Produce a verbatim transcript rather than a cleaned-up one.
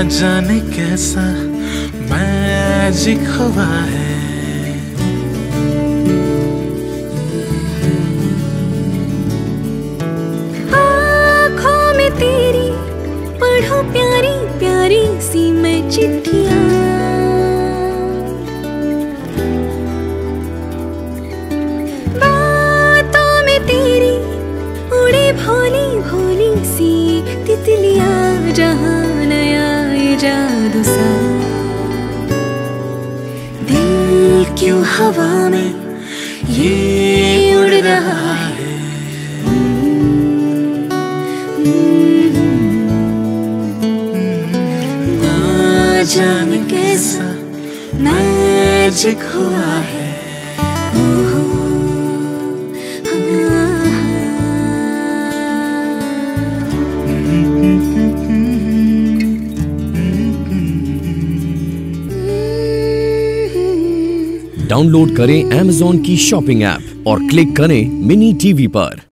जाने कैसा मैजिक हुआ है, आँखों में तेरी पढ़ो प्यारी प्यारी सी मैं चिट्ठियाँ, बातों में तेरी उड़े भोली भोली सी तितलियाँ, जहाँ नया ये जादू सा, दिल क्यों हवा में ये उड़ रहा है, ना जाने कैसा मैजिक हुआ है। डाउनलोड करें अमेज़न की शॉपिंग ऐप और क्लिक करें मिनी टीवी पर।